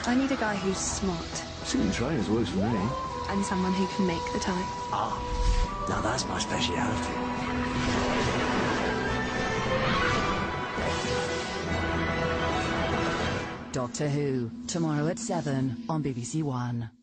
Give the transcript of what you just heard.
I need a guy who's smart. Suit and trainers works for me. And someone who can make the time. Ah, now that's my speciality. Doctor Who, tomorrow at 7 on BBC One.